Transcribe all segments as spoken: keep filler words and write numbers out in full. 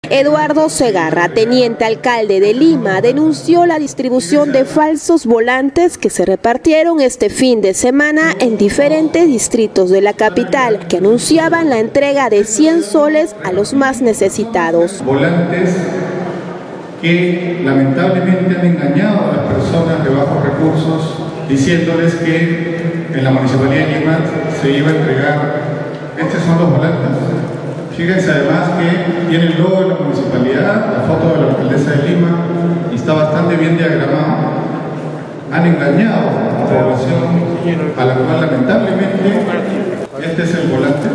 Eduardo Segarra, teniente alcalde de Lima, denunció la distribución de falsos volantes que se repartieron este fin de semana en diferentes distritos de la capital, que anunciaban la entrega de cien soles a los más necesitados. Volantes que lamentablemente han engañado a las personas de bajos recursos, diciéndoles que en la Municipalidad de Lima se iba a entregar. Estos son los volantes. Fíjense además que tiene el logo de la municipalidad, la foto de la alcaldesa de Lima, y está bastante bien diagramado. Han engañado a la población, a la cual lamentablemente, este es el volante,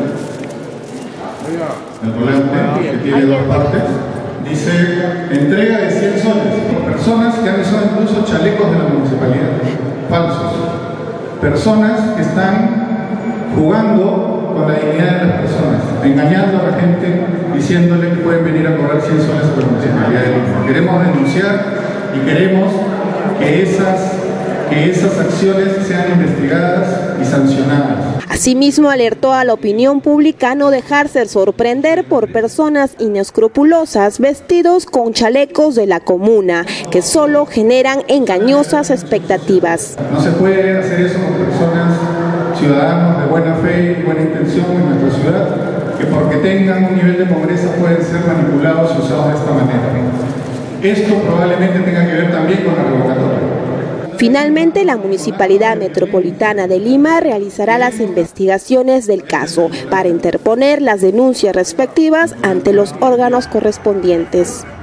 el volante que tiene dos partes, dice entrega de cien soles, personas que han usado incluso chalecos de la municipalidad, falsos, personas que están jugando con la dignidad de las personas, engañando a la gente, diciéndole que pueden venir a cobrar cien soles a la municipalidad de Lima. Queremos denunciar y queremos que esas, que esas acciones sean investigadas y sancionadas. Asimismo, alertó a la opinión pública a no dejarse sorprender por personas inescrupulosas vestidos con chalecos de la comuna, que solo generan engañosas expectativas. No se puede hacer eso con personas, ciudadanos de buena fe y buena intención en nuestra ciudad, que porque tengan un nivel de pobreza pueden ser manipulados y usados de esta manera. Esto probablemente tenga que ver también con la revocatoria. Finalmente, la Municipalidad Metropolitana de Lima realizará las investigaciones del caso para interponer las denuncias respectivas ante los órganos correspondientes.